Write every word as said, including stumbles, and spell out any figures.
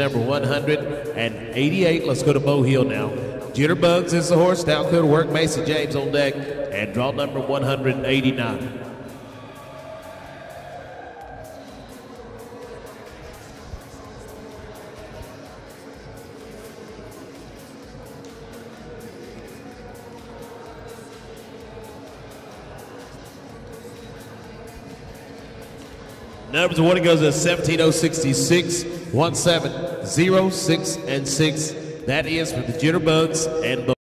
number one hundred eighty-eight. Let's go to Bo Hill now. Jitterbugs is the horse. Down good work. Mason James on deck. And draw number one hundred eighty-nine. Number one goes to seventeen oh sixty-six, one seven oh six and six. That is for the Jitterbugs and